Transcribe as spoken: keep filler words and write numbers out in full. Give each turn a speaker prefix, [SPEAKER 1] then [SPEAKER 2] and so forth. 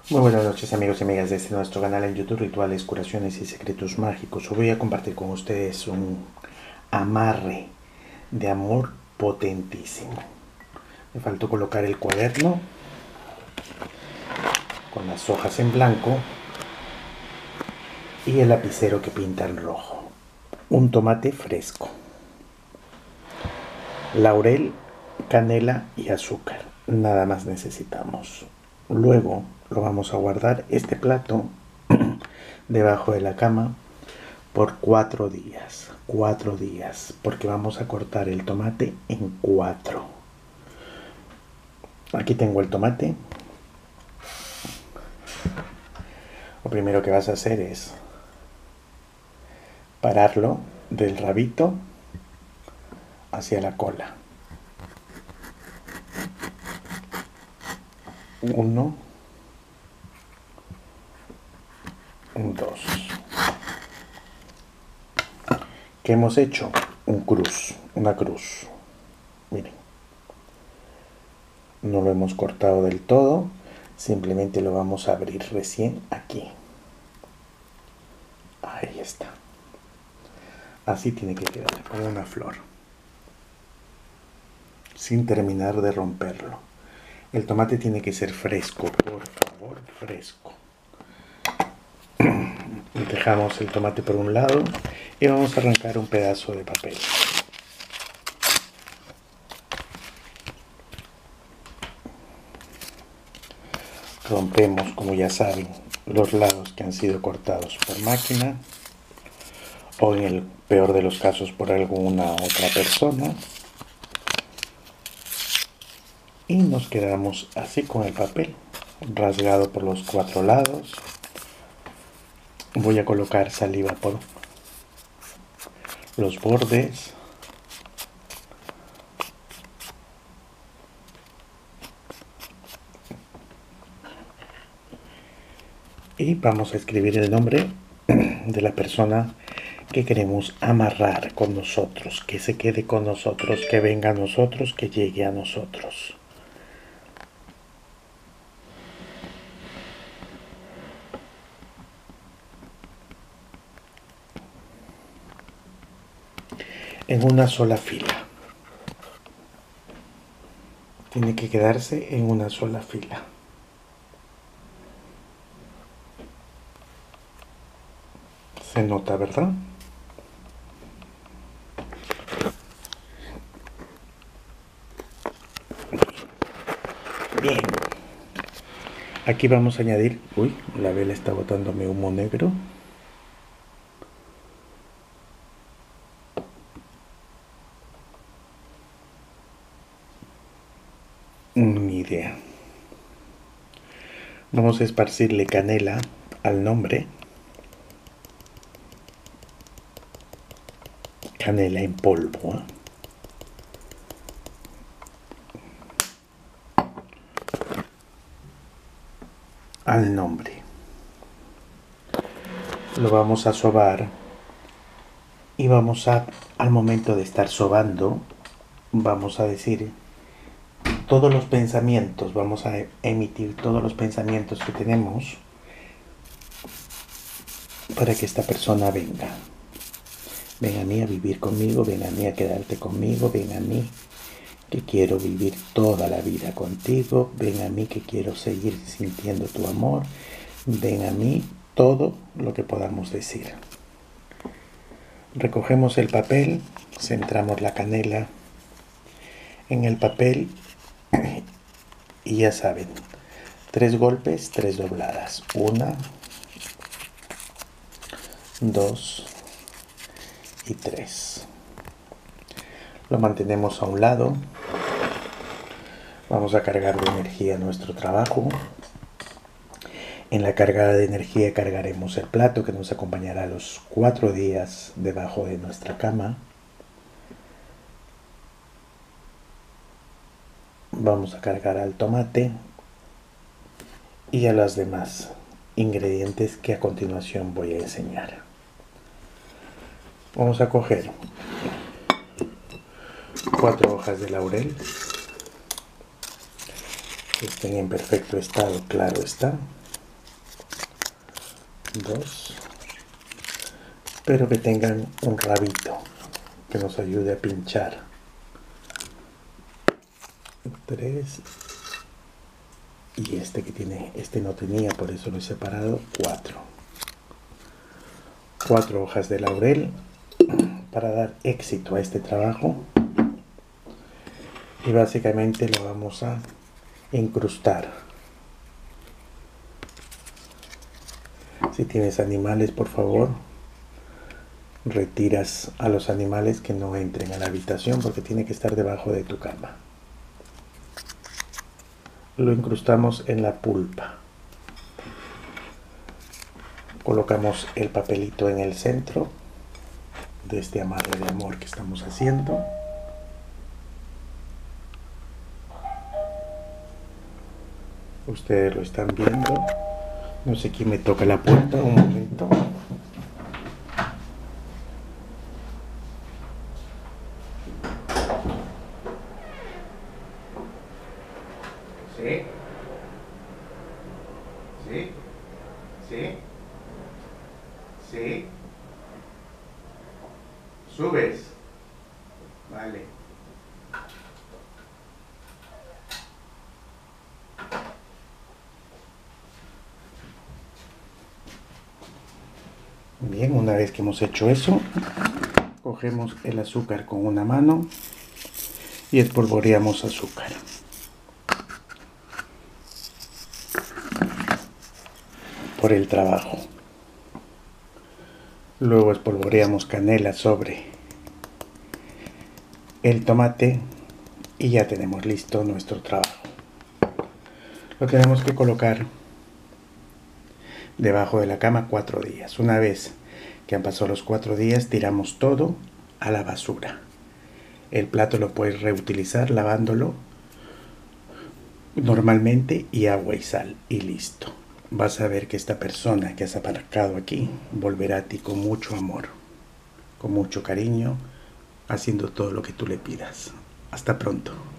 [SPEAKER 1] Muy buenas noches, amigos y amigas de este nuestro canal en YouTube, Rituales, Curaciones y Secretos Mágicos. Hoy voy a compartir con ustedes un amarre de amor potentísimo. Me faltó colocar el cuaderno con las hojas en blanco y el lapicero que pinta en rojo. Un tomate fresco, laurel, canela y azúcar. Nada más necesitamos. Luego lo vamos a guardar este plato debajo de la cama por cuatro días. Cuatro días, porque vamos a cortar el tomate en cuatro. Aquí tengo el tomate. Lo primero que vas a hacer es pararlo del rabito hacia la cola. Uno, dos. ¿Qué hemos hecho? Un cruz, una cruz. Miren, no lo hemos cortado del todo, simplemente lo vamos a abrir recién aquí. Ahí está. Así tiene que quedar, como una flor, sin terminar de romperlo. El tomate tiene que ser fresco, por favor, fresco. Dejamos el tomate por un lado y vamos a arrancar un pedazo de papel. Rompemos, como ya saben, los lados que han sido cortados por máquina o, en el peor de los casos, por alguna otra persona, y nos quedamos así con el papel rasgado por los cuatro lados. Voy a colocar saliva por los bordes. Y vamos a escribir el nombre de la persona que queremos amarrar con nosotros, que se quede con nosotros, que venga a nosotros, que llegue a nosotros. En una sola fila. Tiene que quedarse en una sola fila. Se nota, ¿verdad? Bien. Aquí vamos a añadir... Uy, la vela está botándome humo negro. Ni idea. Vamos a esparcirle canela al nombre. Canela en polvo, ¿eh? Al nombre. Lo vamos a sobar y vamos a, al momento de estar sobando, vamos a decir todos los pensamientos, vamos a emitir todos los pensamientos que tenemos para que esta persona venga. Ven a mí a vivir conmigo, ven a mí a quedarte conmigo, ven a mí que quiero vivir toda la vida contigo, ven a mí que quiero seguir sintiendo tu amor, ven a mí, todo lo que podamos decir. Recogemos el papel, centramos la canela en el papel y ya saben, tres golpes, tres dobladas. Una, dos y tres. Lo mantenemos a un lado. Vamos a cargar de energía nuestro trabajo. En la cargada de energía cargaremos el plato que nos acompañará los cuatro días debajo de nuestra cama. Vamos a cargar al tomate y a los demás ingredientes que a continuación voy a enseñar. Vamos a coger cuatro hojas de laurel que estén en perfecto estado, claro está. dos, pero que tengan un rabito que nos ayude a pinchar. Tres, y este que tiene, este no tenía, por eso lo he separado. Cuatro. Cuatro hojas de laurel para dar éxito a este trabajo. Y básicamente lo vamos a incrustar. Si tienes animales, por favor, retiras a los animales que no entren a la habitación porque tiene que estar debajo de tu cama. Lo incrustamos en la pulpa. Colocamos el papelito en el centro de este amarre de amor que estamos haciendo. Ustedes lo están viendo. No sé quién me toca la puerta. Un momento. ¿Sí? ¿Sí? ¿Sí? ¿Sí? ¿Subes? Vale. Bien, una vez que hemos hecho eso, cogemos el azúcar con una mano y espolvoreamos azúcar. Por el trabajo. Luego espolvoreamos canela sobre el tomate y ya tenemos listo nuestro trabajo. Lo tenemos que colocar debajo de la cama cuatro días. Una vez que han pasado los cuatro días, tiramos todo a la basura. El plato lo puedes reutilizar lavándolo normalmente y agua y sal y listo. Vas a ver que esta persona que has aparcado aquí volverá a ti con mucho amor, con mucho cariño, haciendo todo lo que tú le pidas. Hasta pronto.